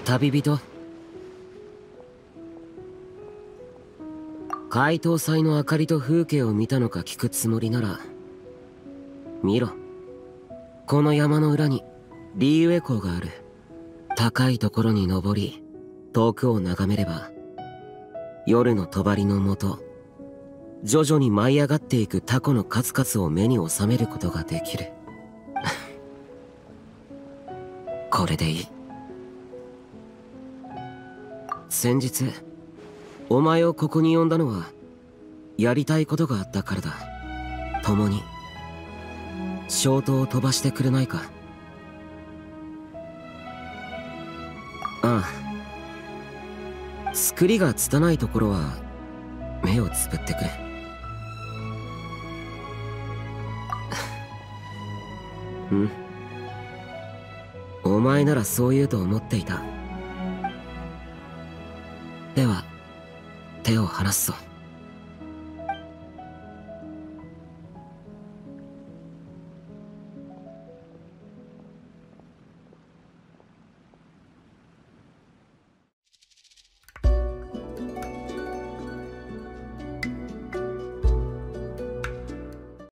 旅人。解凍祭の明かりと風景を見たのか聞くつもりなら見ろ。この山の裏にリーウェ港がある。高いところに登り遠くを眺めれば夜の帳のもと徐々に舞い上がっていくタコの数々を目に収めることができる。これでいい。先日お前をここに呼んだのはやりたいことがあったからだ。共に衝刀を飛ばしてくれないか。ああ、作りが拙いところは目をつぶってくれ。うん、お前ならそう言うと思っていた。では手を離すぞ。